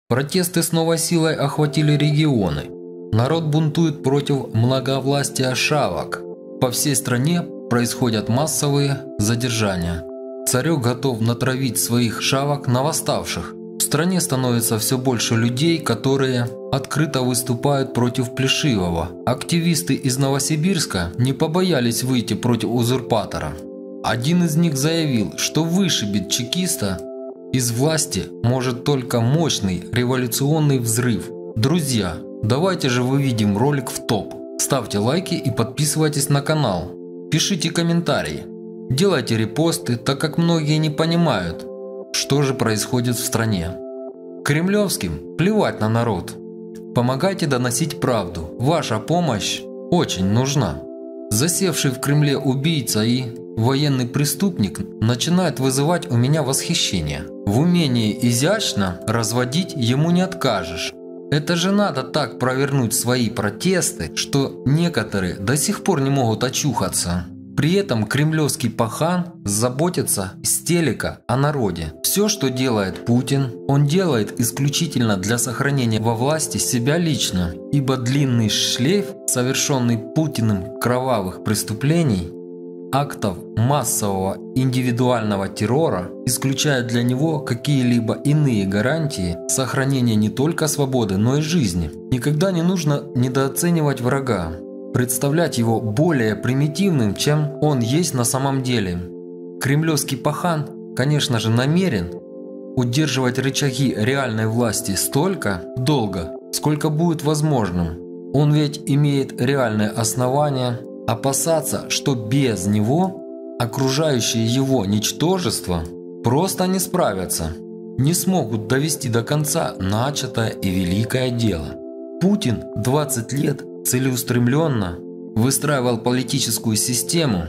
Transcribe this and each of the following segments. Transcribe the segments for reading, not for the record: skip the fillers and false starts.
Протесты с новой силой охватили регионы. Народ бунтует против многовластия шавок. По всей стране происходят массовые задержания. Царек готов натравить своих шавок на восставших. В стране становится все больше людей, которые открыто выступают против Плешивого. Активисты из Новосибирска не побоялись выйти против узурпатора. Один из них заявил, что вышибить чекиста из власти может только мощный революционный взрыв. Друзья, давайте же выведем ролик в топ. Ставьте лайки и подписывайтесь на канал. Пишите комментарии. Делайте репосты, так как многие не понимают, что же происходит в стране. Кремлевским плевать на народ. Помогайте доносить правду. Ваша помощь очень нужна. Засевший в Кремле убийца и военный преступник начинает вызывать у меня восхищение. В умении изящно разводить ему не откажешь. Это же надо так провернуть свои протесты, что некоторые до сих пор не могут очухаться. При этом кремлевский пахан заботится с телека о народе. Все, что делает Путин, он делает исключительно для сохранения во власти себя лично, ибо длинный шлейф, совершенный Путиным кровавых преступлений, актов массового индивидуального террора, исключает для него какие-либо иные гарантии сохранения не только свободы, но и жизни. Никогда не нужно недооценивать врага, представлять его более примитивным, чем он есть на самом деле. Кремлевский пахан, конечно же, намерен удерживать рычаги реальной власти столько долго, сколько будет возможным. Он ведь имеет реальное основание опасаться, что без него окружающие его ничтожества просто не справятся, не смогут довести до конца начатое и великое дело. Путин 20 лет целеустремленно выстраивал политическую систему,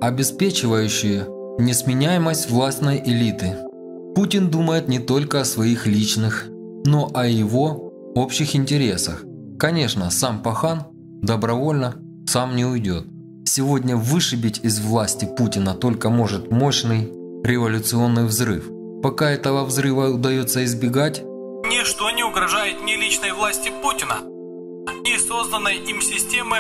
обеспечивающую несменяемость властной элиты. Путин думает не только о своих личных, но о его общих интересах. Конечно, сам пахан добровольно сам не уйдет. Сегодня вышибить из власти Путина только может мощный революционный взрыв. Пока этого взрыва удается избегать, ничто не угрожает ни личной власти Путина, ни созданной им системы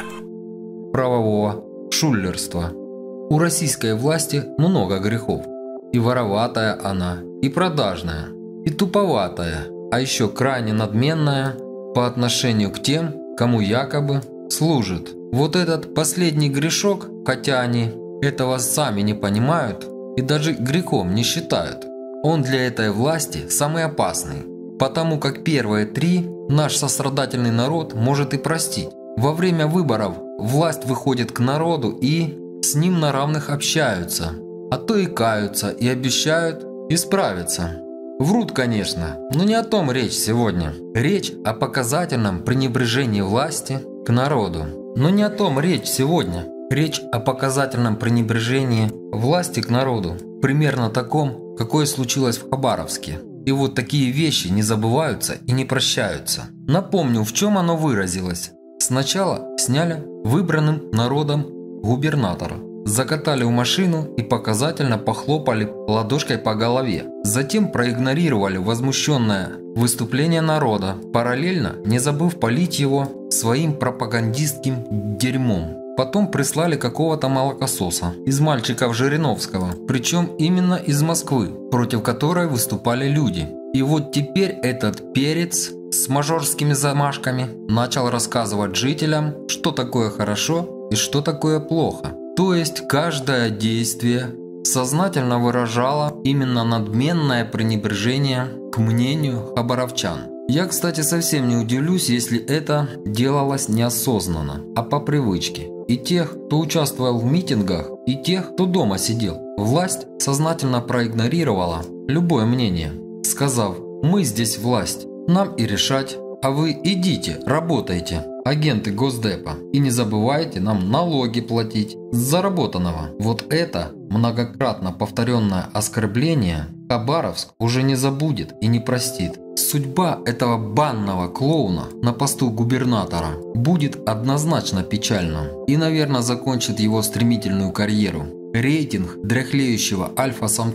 правового шулерства. У российской власти много грехов. И вороватая она, и продажная, и туповатая, а еще крайне надменная по отношению к тем, кому якобы служит. Вот этот последний грешок, хотя они этого сами не понимают и даже грехом не считают, он для этой власти самый опасный, потому как первые три наш сострадательный народ может и простить. Во время выборов власть выходит к народу и с ним на равных общаются, а то и каются и обещают исправиться. Врут, конечно, но не о том речь сегодня. Речь о показательном пренебрежении власти к народу. Но не о том речь сегодня. Речь о показательном пренебрежении власти к народу. Примерно таком, какое случилось в Хабаровске. И вот такие вещи не забываются и не прощаются. Напомню, в чем оно выразилось. Сначала сняли выбранным народом губернатора. Закатали в машину и показательно похлопали ладошкой по голове. Затем проигнорировали возмущенное выступление народа, параллельно не забыв полить его своим пропагандистским дерьмом. Потом прислали какого-то молокососа из мальчиков Жириновского, причем именно из Москвы, против которой выступали люди. И вот теперь этот перец с мажорскими замашками начал рассказывать жителям, что такое хорошо и что такое плохо. То есть каждое действие сознательно выражало именно надменное пренебрежение к мнению хабаровчан. Я, кстати, совсем не удивлюсь, если это делалось неосознанно, а по привычке. И тех, кто участвовал в митингах, и тех, кто дома сидел. Власть сознательно проигнорировала любое мнение, сказав: «Мы здесь власть, нам и решать, а вы идите, работайте, агенты Госдепа, и не забывайте нам налоги платить с заработанного». Вот это многократно повторенное оскорбление Хабаровск уже не забудет и не простит. Судьба этого банного клоуна на посту губернатора будет однозначно печальна и, наверное, закончит его стремительную карьеру. Рейтинг дряхлеющего альфа-самца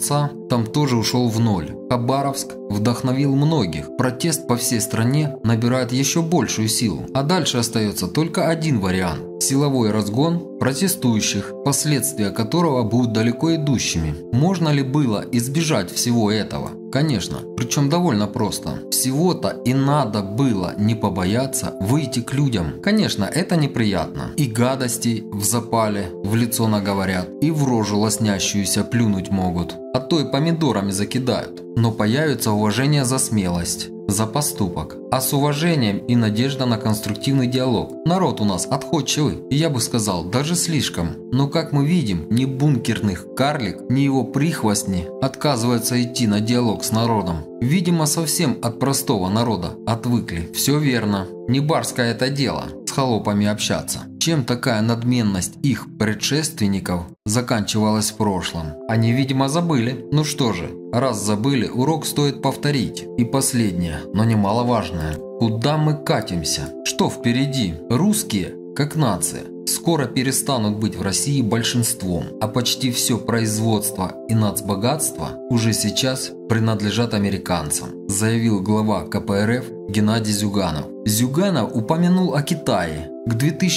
там тоже ушел в ноль. Хабаровск вдохновил многих. Протест по всей стране набирает еще большую силу. А дальше остается только один вариант – силовой разгон протестующих, последствия которого будут далеко идущими. Можно ли было избежать всего этого? Конечно, причем довольно просто. Всего-то и надо было не побояться выйти к людям. Конечно, это неприятно. И гадостей в запале в лицо наговорят, и в рожу лоснящуюся плюнуть могут. А то и помидорами закидают. Но появится уважение за смелость, за поступок. А с уважением и надежда на конструктивный диалог. Народ у нас отходчивый, и я бы сказал, даже слишком. Но как мы видим, ни бункерных карлик, ни его прихвостни отказываются идти на диалог с народом. Видимо, совсем от простого народа отвыкли. Все верно. Не барское это дело с холопами общаться. Чем такая надменность их предшественников заканчивалась в прошлом? Они, видимо, забыли. Ну что же, раз забыли, урок стоит повторить. И последнее, но немаловажное. Куда мы катимся? Что впереди? Русские, как нация, скоро перестанут быть в России большинством, а почти все производство и нацбогатство уже сейчас принадлежат американцам, заявил глава КПРФ Геннадий Зюганов. Зюганов упомянул о Китае. К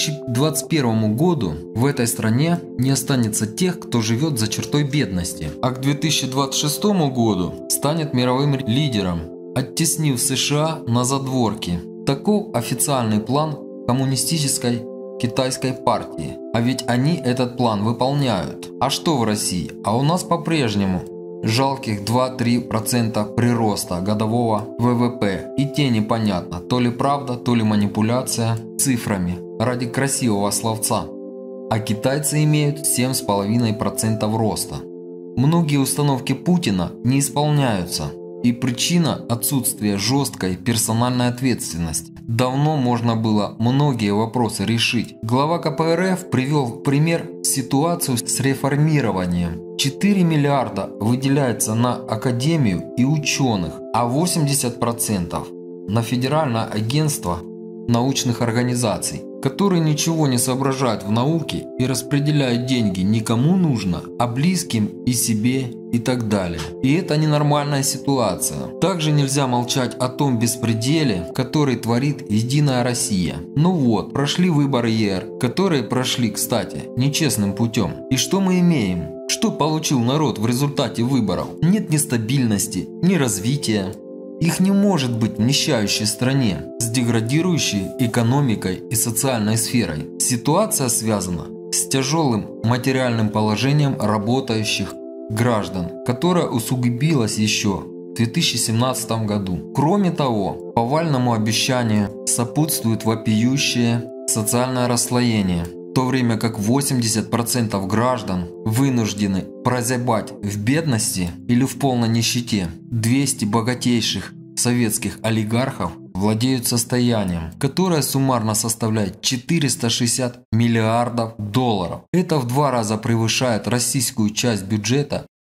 2021 году в этой стране не останется тех, кто живет за чертой бедности, а к 2026 году станет мировым лидером, оттеснив США на задворки. Таков официальный план коммунистической китайской партии. А ведь они этот план выполняют. А что в России? А у нас по-прежнему жалких 2-3% прироста годового ВВП. И те непонятно, то ли правда, то ли манипуляция цифрами ради красивого словца. А китайцы имеют 7,5% роста. Многие установки Путина не исполняются. И причина – отсутствие жесткой персональной ответственности. Давно можно было многие вопросы решить. Глава КПРФ привел в пример ситуацию с реформированием. 4 миллиарда выделяется на академию и ученых, а 80% на Федеральное агентство научных организаций, которые ничего не соображают в науке и распределяют деньги не кому нужно, а близким и себе и так далее. И это ненормальная ситуация. Также нельзя молчать о том беспределе, который творит Единая Россия. Ну вот, прошли выборы ЕР, которые прошли, кстати, нечестным путем. И что мы имеем? Что получил народ в результате выборов? Нет ни стабильности, ни развития. Их не может быть в нищающей стране с деградирующей экономикой и социальной сферой. Ситуация связана с тяжелым материальным положением работающих граждан, которое усугубилось еще в 2017 году. Кроме того, повальному обещанию сопутствует вопиющее социальное расслоение, в то время как 80% граждан вынуждены прозябать в бедности или в полной нищете. 200 богатейших советских олигархов владеют состоянием, которое суммарно составляет 460 миллиардов долларов. Это в 2 раза превышает российскую часть бюджета